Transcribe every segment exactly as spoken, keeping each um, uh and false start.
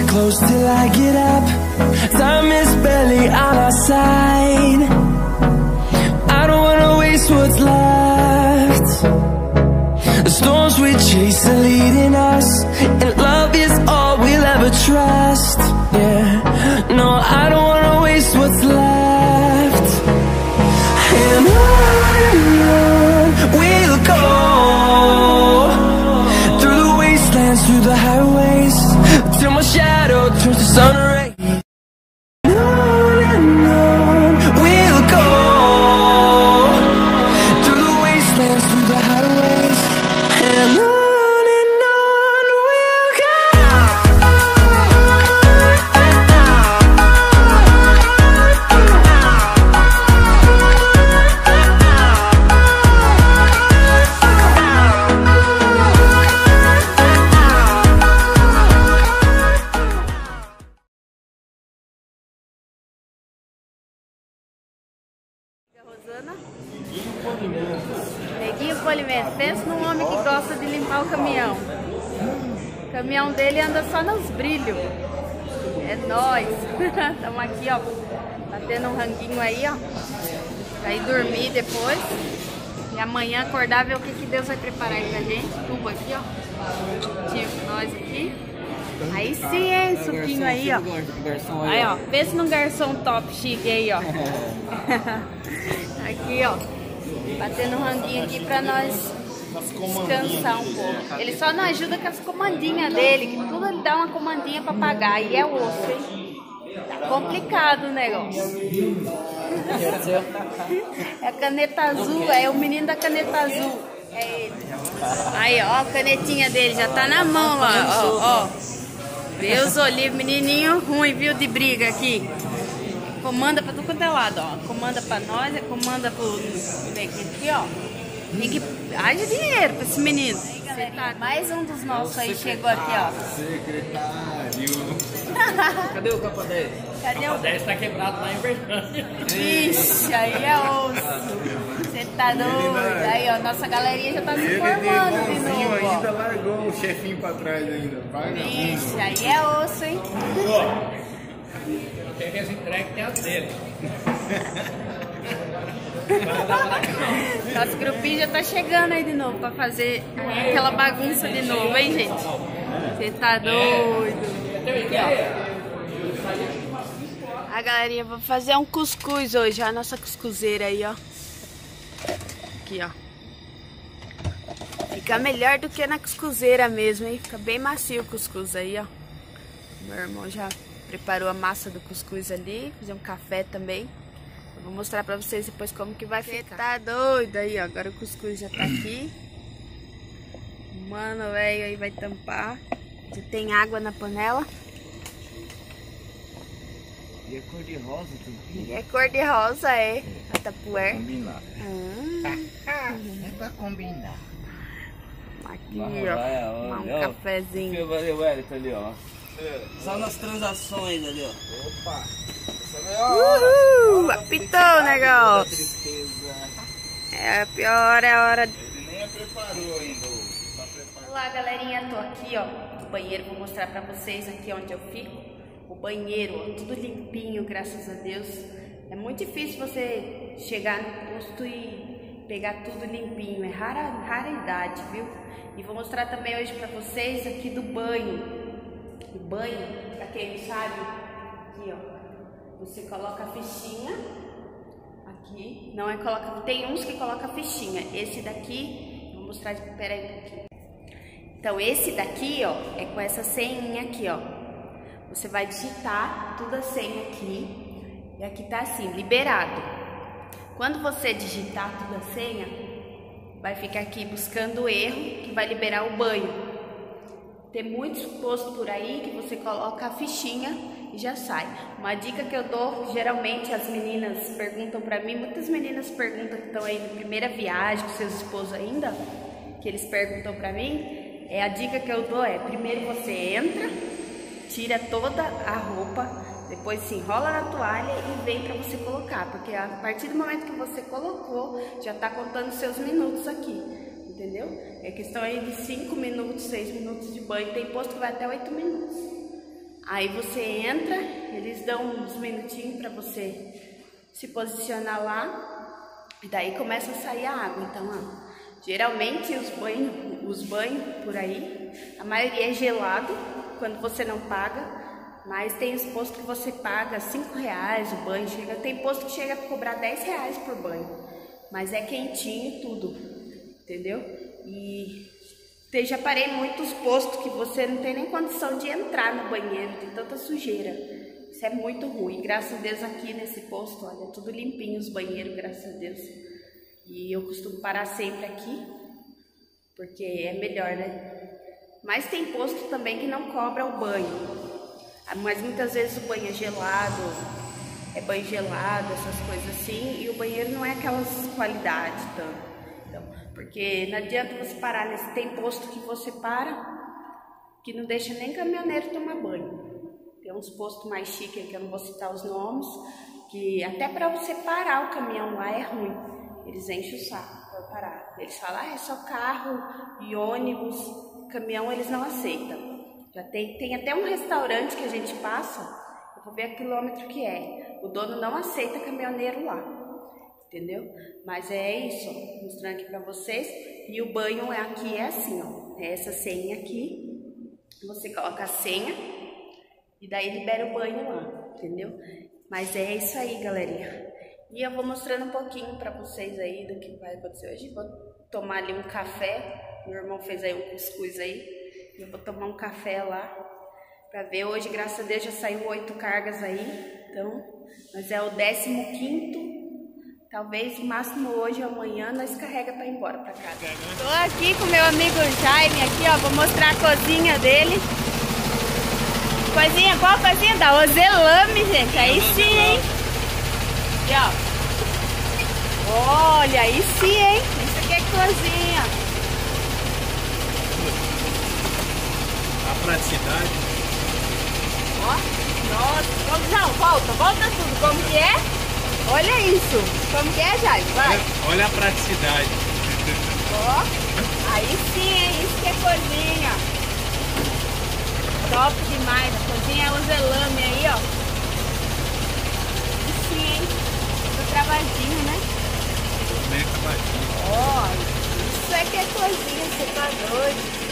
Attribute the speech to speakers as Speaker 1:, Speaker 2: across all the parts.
Speaker 1: close till I get up. Time is barely on our side. I don't wanna waste what's left. The storms we chase are leading us, and love is all we'll ever trust. Yeah, no, I don't wanna waste what's left. And on and on we'll go, through the wastelands, through the highways, till my shadow turns to sun rays.
Speaker 2: Rosana. Neguinho Polimento. Pensa num homem que gosta de limpar o caminhão. O caminhão dele anda só nos brilhos. É nóis. Estamos aqui, ó, batendo um ranguinho aí, ó. Pra ir dormir depois. E amanhã acordar, ver o que, que Deus vai preparar aí pra gente. Tubo aqui, ó. Tinha nós aqui. Aí sim, hein? Suquinho aí, ó. Aí, ó. Pensa num garçom top chique aí, ó. Aqui, ó, batendo um ranguinho aqui pra nós descansar um pouco. Ele só não ajuda com as comandinhas dele, que tudo ele dá uma comandinha pra pagar. E é osso, hein? Tá complicado o negócio. É a caneta azul, é o menino da caneta azul. É ele. Aí, ó, a canetinha dele já tá na mão lá, ó, ó. Deus olhe, menininho ruim, viu, de briga aqui. Comanda pra tudo quanto é lado, ó. Comanda pra nós, comanda pro aqui, ó. Tem que... Haja dinheiro pra esse menino. Aí, galera, mais um dos nossos aí chegou aqui, ó.
Speaker 3: Secretário. Cadê o capa dez?
Speaker 2: Cadê o
Speaker 3: capa dez? Tá quebrado lá em Bertânia.
Speaker 2: Ixi, aí é osso. Você tá doido. Aí, ó, nossa galerinha já tá se formando de novo, ó.
Speaker 3: Ainda largou o chefinho pra trás ainda.
Speaker 2: Ixi, aí é osso, hein?
Speaker 3: Quem quer se entregue tem as dele.
Speaker 2: Nosso grupinho já tá chegando aí de novo pra fazer aquela bagunça de novo, hein, gente? Você tá doido? Aqui, ó. A galerinha, vou fazer um cuscuz hoje, ó, a nossa cuscuzeira aí, ó. Aqui, ó. Fica melhor do que na cuscuzeira mesmo, hein? Fica bem macio o cuscuz aí, ó. Meu irmão já preparou a massa do cuscuz ali, fazer um café também. Eu vou mostrar pra vocês depois como que vai ficar. Tá doido aí, ó. Agora o cuscuz já tá aqui. Mano, velho, aí vai tampar. Já tem água na panela.
Speaker 3: E é cor de rosa tudo.
Speaker 2: E é cor de rosa, é. A tapuer.
Speaker 3: Combinar.
Speaker 2: Hum.
Speaker 3: É pra combinar.
Speaker 2: Aqui, ó.
Speaker 3: Olha,
Speaker 2: Um cafezinho.
Speaker 3: Valeu, Wellington ali, ó.
Speaker 4: Só nas transações ali, ó.
Speaker 3: Opa!
Speaker 2: Uhul! Apitou o negócio. É a pior, é a hora.
Speaker 3: Ele nem a preparou ainda. Só preparou.
Speaker 2: Olá, galerinha. Tô aqui, ó, no banheiro. Vou mostrar pra vocês aqui onde eu fico. O banheiro, ó, tudo limpinho, graças a Deus. É muito difícil você chegar no posto e pegar tudo limpinho. É rara, raridade, viu? E vou mostrar também hoje pra vocês aqui do banho. O banho, pra quem não sabe, aqui, ó, você coloca a fichinha aqui, não é coloca, tem uns que coloca a fichinha, esse daqui, vou mostrar, de, pera aí um pouquinho. Então esse daqui, ó, é com essa senha aqui, ó, você vai digitar toda a senha aqui, e aqui tá assim, liberado. Quando você digitar toda a senha, vai ficar aqui buscando o erro, que vai liberar o banho. Tem muitos postos por aí que você coloca a fichinha e já sai. Uma dica que eu dou, geralmente as meninas perguntam pra mim, muitas meninas perguntam que estão aí na primeira viagem com seus esposos ainda, que eles perguntam pra mim, é a dica que eu dou é, primeiro você entra, tira toda a roupa, depois se enrola na toalha e vem pra você colocar, porque a partir do momento que você colocou, já tá contando seus minutos aqui. Entendeu? É questão aí de cinco minutos, seis minutos de banho. Tem posto que vai até oito minutos. Aí você entra, eles dão uns minutinhos para você se posicionar lá, e daí começa a sair a água. Então, ó, geralmente os banhos, os banhos por aí, a maioria é gelado quando você não paga. Mas tem os postos que você paga cinco reais o banho, chega, tem posto que chega a cobrar dez reais por banho. Mas é quentinho e tudo, entendeu? E eu já parei muitos postos que você não tem nem condição de entrar no banheiro, tem tanta sujeira. Isso é muito ruim. Graças a Deus aqui nesse posto, olha, é tudo limpinho os banheiros, graças a Deus. E eu costumo parar sempre aqui, porque é melhor, né? Mas tem posto também que não cobra o banho. Mas muitas vezes o banho é gelado, é banho gelado, essas coisas assim, e o banheiro não é aquelas qualidades tanto. Então, porque não adianta você parar nesse, tem posto que você para, que não deixa nem caminhoneiro tomar banho. Tem uns postos mais chiques, que eu não vou citar os nomes, que até para você parar o caminhão lá é ruim. Eles enchem o saco para parar. Eles falam, ah, é só carro e ônibus, caminhão eles não aceitam. Já tem, tem até um restaurante que a gente passa, eu vou ver a quilômetro que é. O dono não aceita caminhoneiro lá, entendeu? Mas é isso, ó, mostrando aqui pra vocês. E o banho é aqui é assim, ó. É essa senha aqui. Você coloca a senha e daí libera o banho lá, entendeu? Mas é isso aí, galerinha. E eu vou mostrando um pouquinho pra vocês aí do que vai acontecer hoje. Vou tomar ali um café. Meu irmão fez aí um cuscuz aí. Eu vou tomar um café lá pra ver. Hoje, graças a Deus, já saiu oito cargas aí. Então, mas é o décimo quinto. Talvez o máximo hoje ou amanhã nós carrega pra ir embora pra casa. Tô aqui com meu amigo Jaime aqui, ó. Vou mostrar a cozinha dele. Coisinha, qual a cozinha? Da Ozelame, gente. Aí sim, hein? Aqui, ó. Olha, aí sim, hein? Isso aqui é cozinha.
Speaker 3: A praticidade.
Speaker 2: Ó, nossa, como, não, volta, volta tudo, como que é? Olha isso, como que é, Jaime? Vai.
Speaker 3: Olha, olha a praticidade.
Speaker 2: Ó, aí sim, hein? Isso que é cozinha. Top demais, a cozinha é o Ozelame aí, ó. Aí sim, hein? Tudo travadinho, né?
Speaker 3: Bem travadinho.
Speaker 2: Ó, isso é que é cozinha, você tá doido.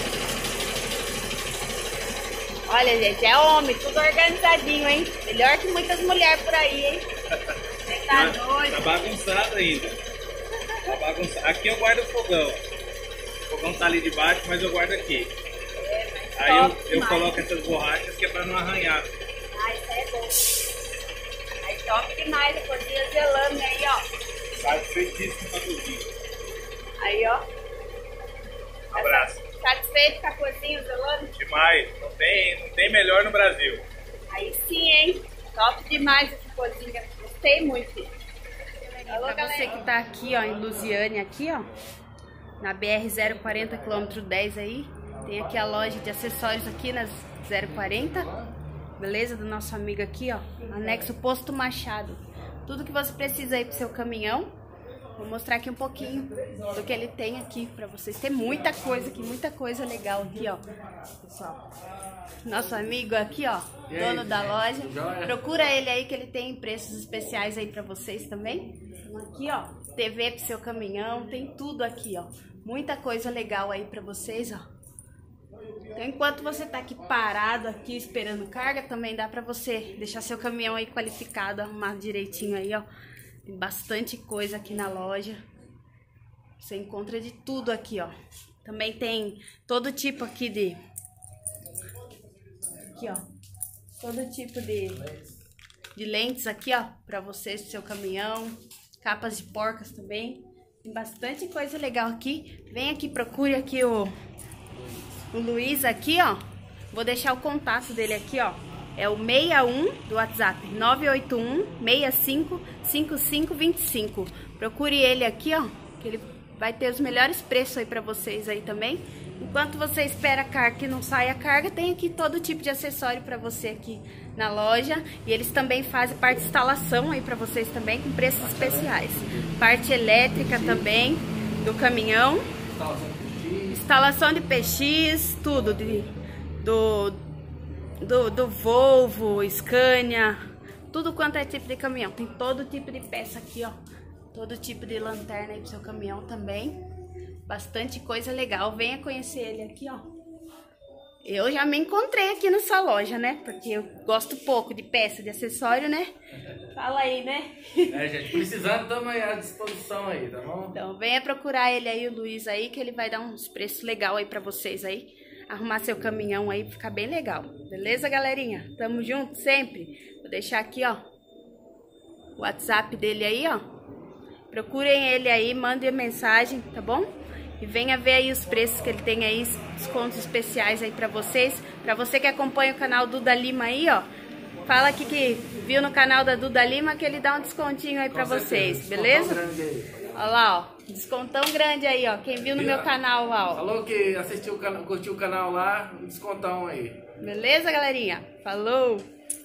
Speaker 2: Olha, gente, é homem, tudo organizadinho, hein? Melhor que muitas mulheres por aí, hein? Você tá doido?
Speaker 3: Tá bagunçado ainda. Tá bagunçado. Aqui eu guardo o fogão. O fogão tá ali debaixo, mas eu guardo aqui.
Speaker 2: É,
Speaker 3: aí eu, eu coloco essas borrachas que é pra não arranhar.
Speaker 2: Ah, isso é bom. Aí top demais a cozinha Ozelame aí, ó.
Speaker 3: Satisfeitíssimo pra cozinha.
Speaker 2: Aí, ó.
Speaker 3: Abraço.
Speaker 2: Satisfeito com a cozinha Ozelame?
Speaker 3: Demais. Não tem, não tem melhor no Brasil.
Speaker 2: Aí sim, hein? Top demais essa cozinha. Gostei muito. Alô, pra você que tá aqui, ó, em Lusiânia, aqui, ó, na B R zero quarenta, quilômetro dez aí, tem aqui a loja de acessórios aqui nas zero quarenta, beleza? Do nosso amigo aqui, ó, anexo Posto Machado. Tudo que você precisa aí pro seu caminhão. Vou mostrar aqui um pouquinho do que ele tem aqui pra vocês. Tem muita coisa aqui, muita coisa legal aqui, ó, pessoal. Nosso amigo aqui, ó, dono da loja. Procura ele aí que ele tem preços especiais aí pra vocês também. Aqui, ó, T V pro seu caminhão, tem tudo aqui, ó. Muita coisa legal aí pra vocês, ó. Então, enquanto você tá aqui parado aqui esperando carga, também dá pra você deixar seu caminhão aí qualificado, arrumado direitinho aí, ó. Tem bastante coisa aqui na loja. Você encontra de tudo aqui, ó. Também tem todo tipo aqui de... Aqui, ó. Todo tipo de, de lentes aqui, ó. Pra vocês, pro seu caminhão. Capas de porcas também. Tem bastante coisa legal aqui. Vem aqui, procure aqui o, o Luiz aqui, ó. Vou deixar o contato dele aqui, ó. É o seis um do WhatsApp, nove oito um, seis cinco, cinco cinco dois cinco. Procure ele aqui, ó, que ele vai ter os melhores preços aí pra vocês aí também. Enquanto você espera a carga que não sai a carga, tem aqui todo tipo de acessório pra você aqui na loja. E eles também fazem parte de instalação aí pra vocês também, com preços especiais. Parte elétrica também, do caminhão. Instalação de P X, tudo, de, do... do, do Volvo, Scania, tudo quanto é tipo de caminhão. Tem todo tipo de peça aqui, ó. Todo tipo de lanterna aí pro seu caminhão também. Bastante coisa legal. Venha conhecer ele aqui, ó. Eu já me encontrei aqui nessa loja, né? Porque eu gosto pouco de peça, de acessório, né? Fala aí, né?
Speaker 4: É, gente, precisando, estamos aí à disposição aí, tá bom?
Speaker 2: Então, venha procurar ele aí, o Luiz aí, que ele vai dar uns preços legais aí pra vocês aí. Arrumar seu caminhão aí, ficar bem legal. Beleza, galerinha? Tamo junto sempre. Vou deixar aqui, ó, o WhatsApp dele aí, ó. Procurem ele aí, mandem mensagem, tá bom? E venha ver aí os preços que ele tem aí, descontos especiais aí pra vocês. Pra você que acompanha o canal Duda Lima aí, ó, fala aqui que viu no canal da Duda Lima que ele dá um descontinho aí pra vocês, beleza? Olha lá, ó, descontão grande aí, ó, quem viu no meu canal lá, ó.
Speaker 4: Falou que assistiu o canal, curtiu o canal lá, descontão aí.
Speaker 2: Beleza, galerinha? Falou!